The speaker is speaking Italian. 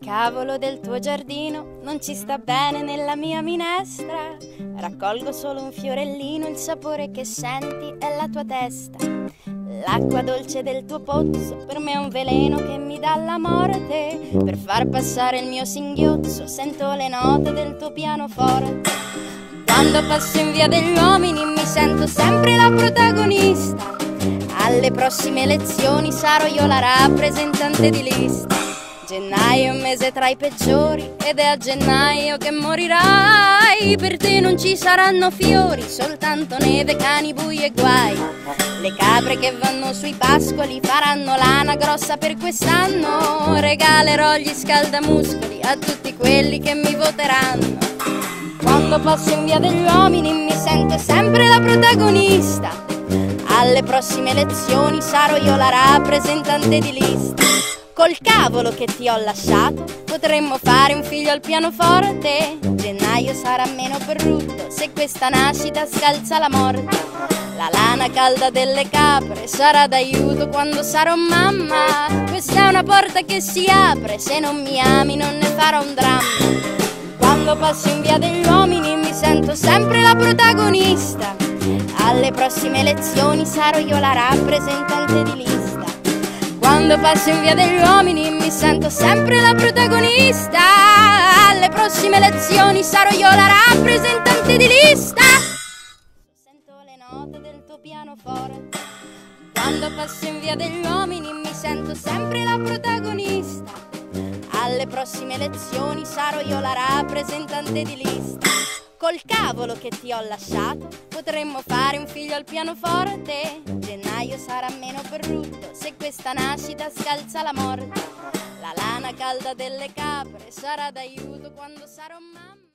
cavolo del tuo giardino non ci sta bene nella mia minestra. Raccolgo solo un fiorellino, il sapore che senti è la tua testa. L'acqua dolce del tuo pozzo per me è un veleno che mi dà la morte. Per far passare il mio singhiozzo sento le note del tuo pianoforte. Quando passo in via degli uomini mi sento sempre la protagonista. Alle prossime elezioni sarò io la rappresentante di lista. Gennaio è un mese tra i peggiori ed è a gennaio che morirai. Per te non ci saranno fiori, soltanto neve, cani, bui e guai. Le capre che vanno sui pascoli faranno lana grossa per quest'anno. Regalerò gli scaldamuscoli a tutti quelli che mi voteranno. Quando passo in via degli uomini mi sento sempre la protagonista. Alle prossime elezioni sarò io la rappresentante di lista. Col cavolo che ti ho lasciato potremmo fare un figlio al pianoforte. Gennaio sarà meno brutto se questa nascita scalza la morte. La lana calda delle capre sarà d'aiuto quando sarò mamma. Questa è una porta che si apre, se non mi ami non ne farò un dramma. Quando passo in via degli uomini mi sento sempre la protagonista. Alle prossime elezioni sarò io la rappresentante di lista. Quando passo in via degli uomini mi sento sempre la protagonista. Alle prossime elezioni sarò io la rappresentante di lista. Sento le note del tuo pianoforte. Quando passo in via degli uomini mi sento sempre la protagonista. Alle prossime elezioni sarò io la rappresentante di lista. Col cavolo che ti ho lasciato potremmo fare un figlio al pianoforte. Gennaio sarà meno brutto se questa nascita scalza la morte. La lana calda delle capre sarà d'aiuto quando sarò mamma.